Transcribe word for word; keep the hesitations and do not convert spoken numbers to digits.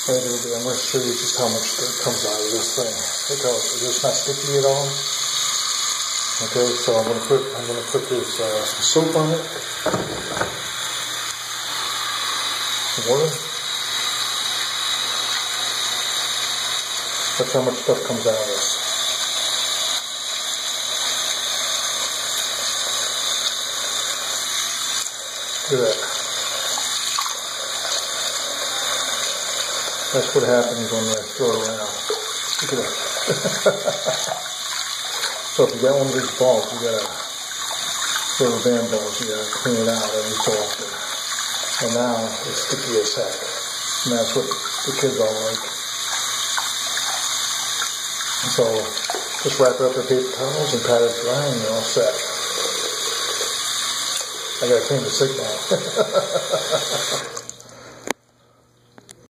Later, I'm going to show you just how much dirt comes out of this thing. Look how it's not sticky at all. Okay, so I'm going to put I'm going to put this uh, some soap on it, some water. That's how much stuff comes out of this. Look at that. That's what happens when I throw it around. Look at that. So if you got one of these balls, you gotta, little band balls, you gotta clean it out every so often. And now it's sticky as heck. And that's what the kids all like. So just wrap it up with paper towels and pat it dry and you're all set. I gotta clean the sink now.